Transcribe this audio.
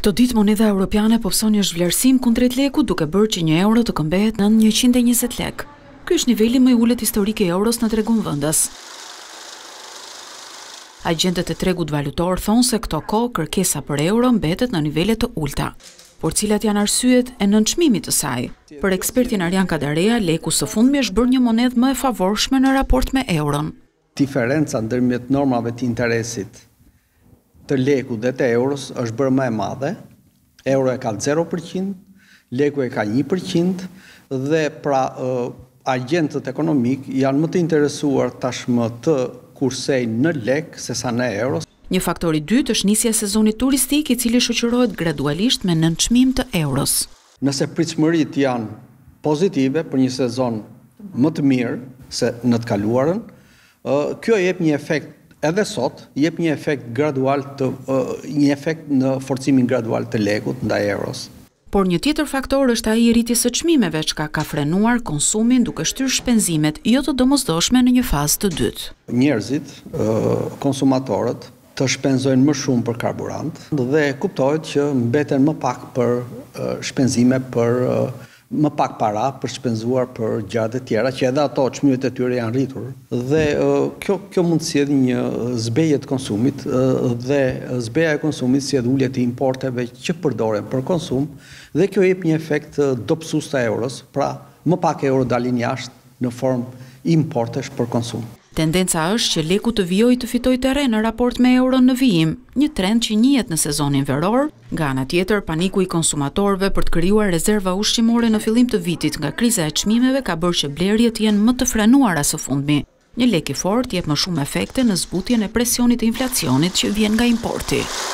Këto ditë monedha europiane po pëson një zhvlerësim kundrejt lekut duke bërë që 1 euro të këmbehet në 120 lek. Ky është niveli më i ulët historik i euros në tregun vendas. Agjentët e tregut valutor thonë se këto kohë kërkesa për euro mbetet në nivele të ulta. Por cilat janë arsyet e nënçmimit të saj? Për ekspertin Arjan Kadarea, leku së fundmi është bërë një monedhë më e favorshme në raport me euron. Diferenca ndërmjet normave të interesit të lekut dhe të euros është bërë më e madhe. Euro e ka 0%, leku e ka 1% dhe pra agjentët ekonomik janë më të interesuar tashmë të kursejnë në lek sesa në euros. Një faktor i dytë është nisja e sezonit turistik i cili shoqërohet gradualisht me nënçmim të euros. Nëse pritshmëritë janë pozitive për një sezon më të mirë se në të kaluarën, kjo jep një efekt edhe sot, jep një efekt gradual një efekt në forcimin gradual të lekut ndaj euros. Por një tjetër faktor është ai i rritjes së çmimeve, që ka frenuar konsumin duke shtyrë shpenzimet jo të domosdoshme në një fazë të dytë. Njerëzit, konsumatorët, të shpenzojnë më shumë për karburant dhe kuptohet që mbeten më pak për shpenzime më pak para për shpenzuar për gjërat e tjera, që edhe ato çmimet e tyre janë rritur. Dhe kjo mund të sjellë një zbejje të konsumit dhe zbeja e konsumit sjell ulje të importeve që përdoren për konsum dhe kjo jep një efekt dobësues të euros, pra më pak euro dalin jashtë në formë importesh për konsum. Tendenca është që leku të vijojë të fitojë terren në raport me euron në vijim, një trend që njihet në sezonin veror. Nga ana tjetër, paniku i konsumatorëve për të krijuar rezerva ushqimore në fillim të vitit nga kriza e çmimeve ka bërë që blerjet jenë më të frenuara së fundmi. Një lek i fortë jep më shumë efekte në zbutjen e presionit të inflacionit që vjen nga importi.